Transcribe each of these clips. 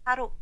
春。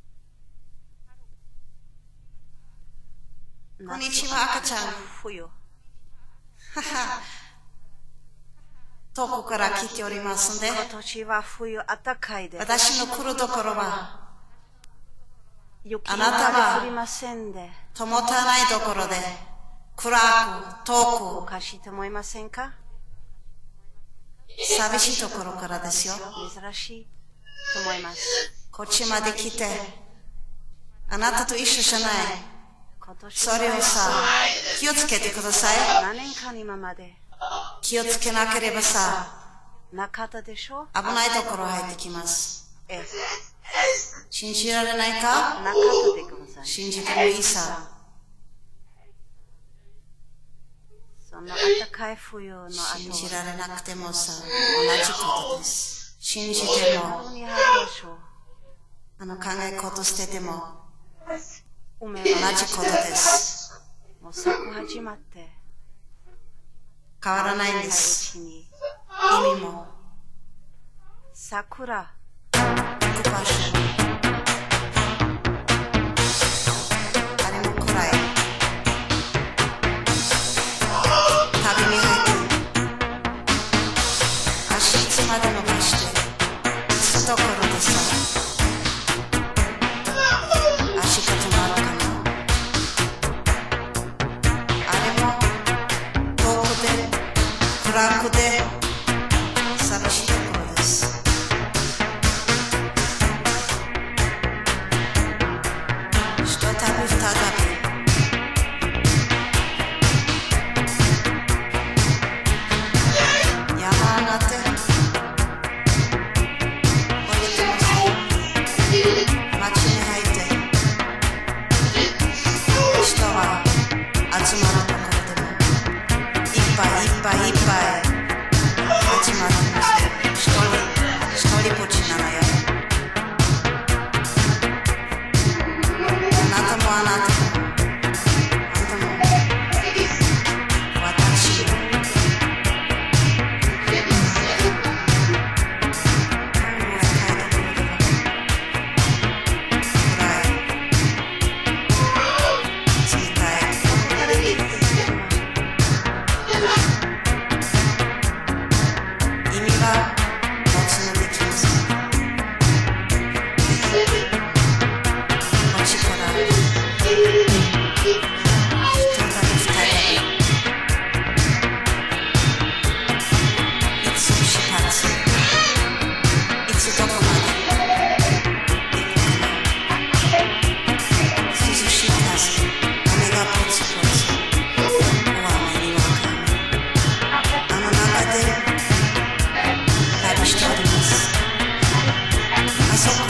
こんにちは、赤ちゃん。 冬。 はは。遠くから来ておりますんで、 今年は冬暖かいです。 私の来るところは、 雪あなたは降りませんで。 灯たないところで、暗く、遠おかしいと思いませんか？ く、寂しいところからですよ。 珍しいと思います。 こっちまで来て、あなたと一緒じゃない。 今年それをさ、気をつけてください。 何年間今まで気をつけなければさ、 なかったでしょ？ 危ないところ入ってきます。 ええ、 信じられないか？ なかったでございます。 信じてもいいさ。 その暖かい冬の後信じられなくてもさ、同じことです。信じても、 春に入りましょう。 考え事捨てても、 梅同じはことです。 もう咲く始まって変わらないんでうす。 ちに意味も、 桜行く場所も、あれも暗い。旅に入って、足いつまで伸ばして、つくところでさ、足が止まるかな。あれも遠くで、暗くで、寂しいところです。ひとたび再び、山上がって、降りてますよ。街に入って、人は集まるところでも、いっぱいいっぱいいっぱい集まるんですよ。一人ぼっちなのよ。あなたもあなたも、あんたも、私も。あそこ